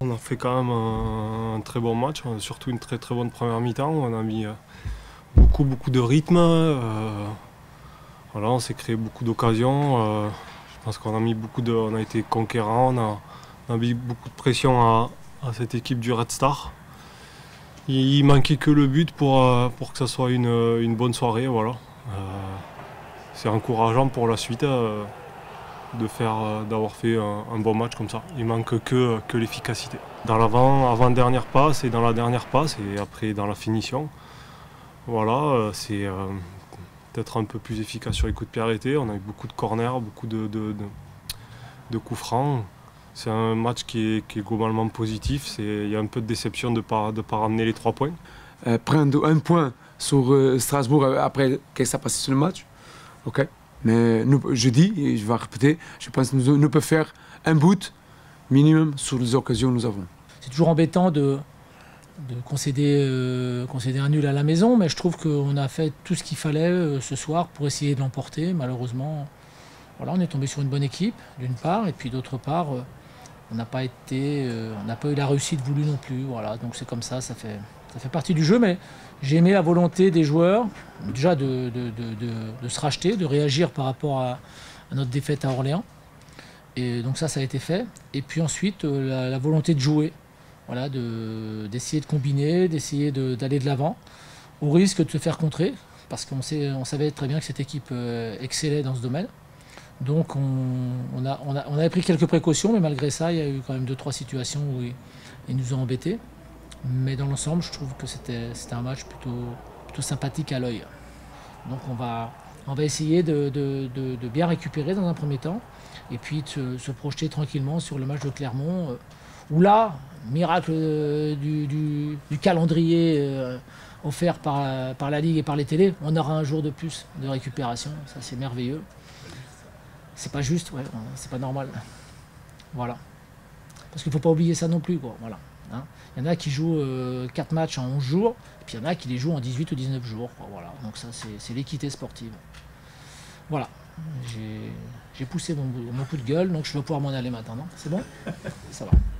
On a fait quand même un très bon match, surtout une très bonne première mi-temps. On a mis beaucoup de rythme. Voilà, on s'est créé beaucoup d'occasions. Je pense qu'on a mis on a été conquérants, on a mis beaucoup de pression à cette équipe du Red Star. Il manquait que le but pour que ça soit une bonne soirée. Voilà. C'est encourageant pour la suite d'avoir fait un bon match comme ça. Il manque que l'efficacité. Dans l'avant-dernière passe et dans la dernière passe et après dans la finition. Voilà, c'est peut-être un peu plus efficace sur les coups de pied arrêtés. On a eu beaucoup de corners, beaucoup de coups francs. C'est un match qui est globalement positif. Il y a un peu de déception de ne pas ramener les 3 points. Prendre un point sur Strasbourg après qu'est-ce qui s'est passé sur le match, ok. Mais je dis, et je vais répéter, je pense que nous pouvons faire un but minimum sur les occasions que nous avons. C'est toujours embêtant de concéder un nul à la maison, mais je trouve qu'on a fait tout ce qu'il fallait ce soir pour essayer de l'emporter. Malheureusement, voilà, on est tombé sur une bonne équipe, d'une part, et puis d'autre part, on n'a pas eu la réussite voulue non plus. Voilà, donc c'est comme ça fait partie du jeu, mais j'ai aimé la volonté des joueurs, déjà de se racheter, de réagir par rapport à notre défaite à Orléans. Et donc ça a été fait. Et puis ensuite, la volonté de jouer. Voilà, d'essayer de combiner, d'essayer d'aller de l'avant, au risque de se faire contrer, parce qu'on savait très bien que cette équipe excellait dans ce domaine. Donc on avait pris quelques précautions, mais malgré ça, il y a eu quand même 2-3 situations où ils nous ont embêtés. Mais dans l'ensemble, je trouve que c'était un match plutôt sympathique à l'œil. Donc on va essayer de bien récupérer dans un premier temps, et puis de se projeter tranquillement sur le match de Clermont, où là, miracle du calendrier offert par la Ligue et par les télés, on aura un jour de plus de récupération. Ça, c'est merveilleux. C'est pas juste, ouais, c'est pas normal. Voilà. Parce qu'il ne faut pas oublier ça non plus, quoi. Voilà. Hein. Il y en a qui jouent 4 matchs en 11 jours, et puis il y en a qui les jouent en 18 ou 19 jours. Quoi. Voilà. Donc ça, c'est l'équité sportive. Voilà. J'ai poussé mon coup de gueule, donc je vais pouvoir m'en aller maintenant. C'est bon? Ça va.